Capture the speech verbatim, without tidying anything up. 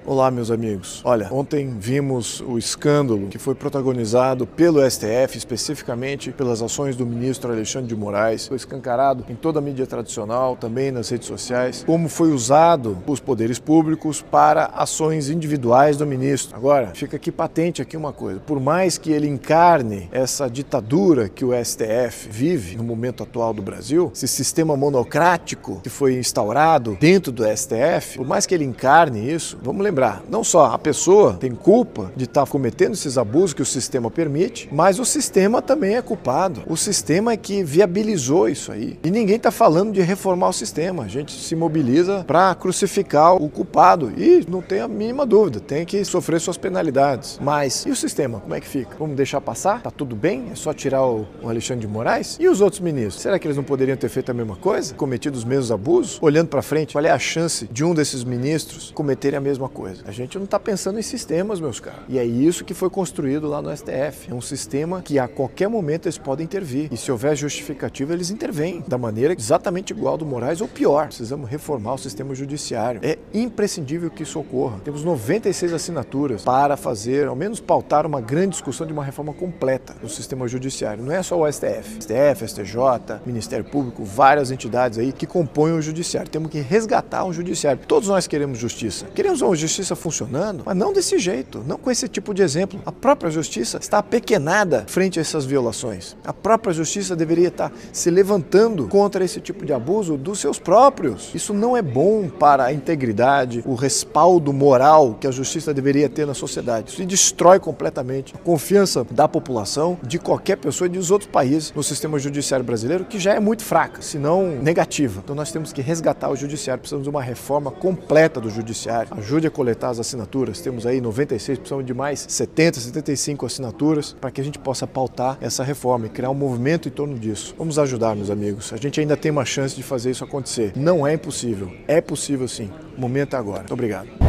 Olá, meus amigos. Olha, ontem vimos o escândalo que foi protagonizado pelo S T F, especificamente pelas ações do ministro Alexandre de Moraes. Foi escancarado em toda a mídia tradicional, também nas redes sociais, como foi usado os poderes públicos para ações individuais do ministro. Agora, fica aqui patente aqui uma coisa. Por mais que ele encarne essa ditadura que o S T F vive no momento atual do Brasil, esse sistema monocrático que foi instaurado dentro do S T F, por mais que ele encarne isso, vamos lembrar, não só a pessoa tem culpa de estar cometendo esses abusos que o sistema permite, mas o sistema também é culpado. O sistema é que viabilizou isso aí. E ninguém está falando de reformar o sistema. A gente se mobiliza para crucificar o culpado e não tem a mínima dúvida, tem que sofrer suas penalidades. Mas e o sistema? Como é que fica? Vamos deixar passar? Tá tudo bem? É só tirar o Alexandre de Moraes? E os outros ministros? Será que eles não poderiam ter feito a mesma coisa? Cometido os mesmos abusos? Olhando para frente, qual é a chance de um desses ministros cometerem a mesma coisa? A gente não está pensando em sistemas, meus caros. E é isso que foi construído lá no S T F. É um sistema que a qualquer momento eles podem intervir. E se houver justificativa, eles intervêm da maneira exatamente igual do Moraes ou pior. Precisamos reformar o sistema judiciário. É imprescindível que isso ocorra. Temos noventa e seis assinaturas para fazer, ao menos pautar uma grande discussão de uma reforma completa do sistema judiciário. Não é só o S T F. S T F, S T J, Ministério Público, várias entidades aí que compõem o judiciário. Temos que resgatar o judiciário. Todos nós queremos justiça. Queremos uma justiça funcionando, mas não desse jeito, não com esse tipo de exemplo. A própria justiça está apequenada frente a essas violações. A própria justiça deveria estar se levantando contra esse tipo de abuso dos seus próprios. Isso não é bom para a integridade, o respaldo moral que a justiça deveria ter na sociedade. Isso destrói completamente a confiança da população, de qualquer pessoa e dos outros países no sistema judiciário brasileiro, que já é muito fraca, se não negativa. Então nós temos que resgatar o judiciário, precisamos de uma reforma completa do judiciário. Ajude a coletar as assinaturas, temos aí noventa e seis, precisamos de mais setenta, setenta e cinco assinaturas para que a gente possa pautar essa reforma e criar um movimento em torno disso. Vamos ajudar, meus amigos. A gente ainda tem uma chance de fazer isso acontecer. Não é impossível, é possível sim. O momento é agora. Muito obrigado.